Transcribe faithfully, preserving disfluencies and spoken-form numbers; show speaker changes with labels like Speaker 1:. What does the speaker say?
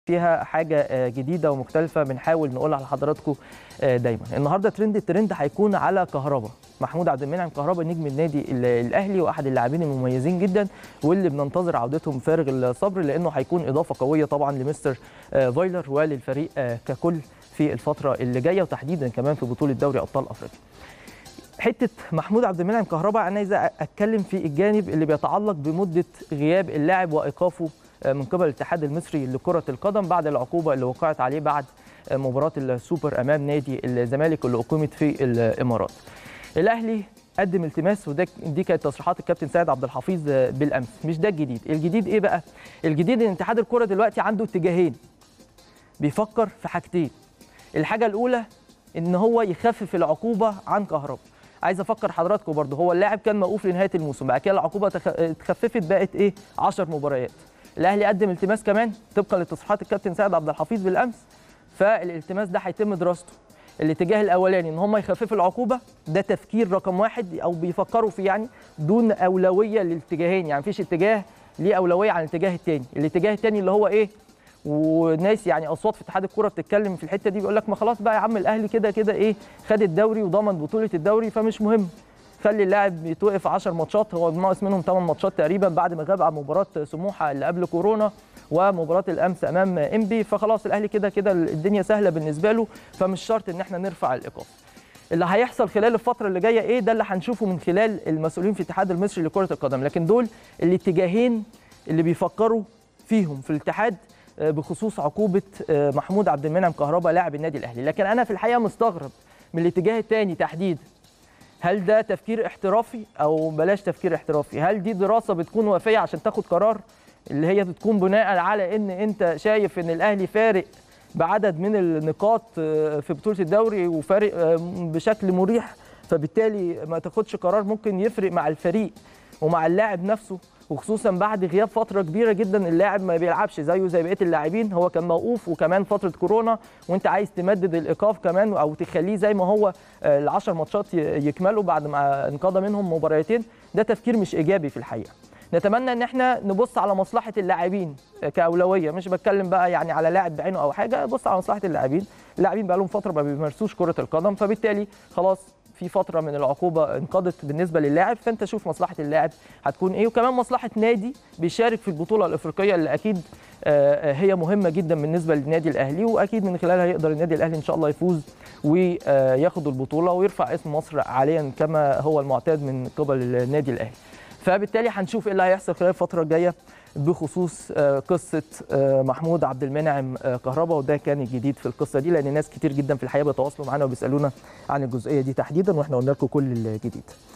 Speaker 1: فيها حاجه جديده ومختلفه بنحاول نقولها لحضراتكم دايما. النهارده ترند الترند هيكون على كهربا، محمود عبد المنعم كهربا نجم النادي الاهلي واحد اللاعبين المميزين جدا واللي بننتظر عودتهم فارغ الصبر، لانه هيكون اضافه قويه طبعا لمستر فايلر وللفريق ككل في الفتره اللي جايه، وتحديدا كمان في بطوله دوري ابطال افريقيا. حته محمود عبد المنعم كهربا انا عايز اتكلم في الجانب اللي بيتعلق بمده غياب اللاعب وايقافه من قبل الاتحاد المصري لكرة القدم بعد العقوبة اللي وقعت عليه بعد مباراة السوبر أمام نادي الزمالك اللي أقيمت في الإمارات. الأهلي قدم التماس، وده دي كانت تصريحات الكابتن سيد عبد الحفيظ بالأمس. مش ده الجديد، الجديد إيه بقى؟ الجديد إن اتحاد الكرة دلوقتي عنده اتجاهين، بيفكر في حاجتين. الحاجة الأولى إن هو يخفف العقوبة عن كهربا. عايز افكر حضراتكم برضه، هو اللاعب كان موقوف لنهايه الموسم، بعد كده العقوبه اتخففت بقت ايه؟ عشر مباريات. الاهلي قدم التماس كمان طبقا لتصريحات الكابتن سيد عبد الحفيظ بالامس، فالالتماس ده هيتم دراسته. الاتجاه الاولاني ان هم يخففوا العقوبه، ده تفكير رقم واحد او بيفكروا فيه يعني دون اولويه للاتجاهين، يعني مفيش اتجاه ليه اولويه عن الاتجاه الثاني. الاتجاه الثاني اللي هو ايه؟ وناس يعني اصوات في اتحاد الكوره بتتكلم في الحته دي بيقول لك ما خلاص بقى يا عم الاهلي كده كده ايه؟ خد الدوري وضمن بطوله الدوري، فمش مهم خلي اللاعب يتوقف عشر ماتشات، هو ناقص منهم ثمان ماتشات تقريبا بعد ما غاب عن مباراه سموحه اللي قبل كورونا ومباراه الامس امام انبي، فخلاص الاهلي كده كده الدنيا سهله بالنسبه له، فمش شرط ان احنا نرفع الايقاف. اللي هيحصل خلال الفتره اللي جايه ايه؟ ده اللي هنشوفه من خلال المسؤولين في الاتحاد المصري لكره القدم، لكن دول الاتجاهين اللي بيفكروا فيهم في الاتحاد بخصوص عقوبه محمود عبد المنعم كهربا لاعب النادي الاهلي. لكن انا في الحقيقه مستغرب من الاتجاه الثاني تحديدا. هل ده تفكير احترافي او بلاش تفكير احترافي؟ هل دي دراسه بتكون وافيه عشان تاخد قرار اللي هي بتكون بناء على ان انت شايف ان الاهلي فارق بعدد من النقاط في بطوله الدوري وفارق بشكل مريح، فبالتالي ما تاخدش قرار ممكن يفرق مع الفريق ومع اللاعب نفسه، وخصوصا بعد غياب فتره كبيره جدا اللاعب ما بيلعبش زيه زي بقيه اللاعبين، هو كان موقوف وكمان فتره كورونا، وانت عايز تمدد الايقاف كمان او تخليه زي ما هو العشر ماتشات يكملوا بعد ما انقضى منهم مباراتين. ده تفكير مش ايجابي في الحقيقه. نتمنى ان احنا نبص على مصلحه اللاعبين كاولويه، مش بتكلم بقى يعني على لاعب بعينه او حاجه، بص على مصلحه اللاعبين. اللاعبين بقى لهم فتره ما بيمارسوش كره القدم، فبالتالي خلاص في فتره من العقوبه انقضت بالنسبه للاعب، فانت شوف مصلحه اللاعب هتكون ايه، وكمان مصلحه نادي بيشارك في البطوله الافريقيه اللي اكيد هي مهمه جدا بالنسبه للنادي الاهلي، واكيد من خلالها يقدر النادي الاهلي ان شاء الله يفوز وياخد البطوله ويرفع اسم مصر عاليا كما هو المعتاد من قبل النادي الاهلي. فبالتالي هنشوف ايه اللي هيحصل خلال الفتره الجايه بخصوص قصه محمود عبد المنعم كهربا، وده كان الجديد في القصه دي، لان ناس كتير جدا في الحقيقه بيتواصلوا معانا وبيسالونا عن الجزئيه دي تحديدا، واحنا قلنا لكم كل الجديد.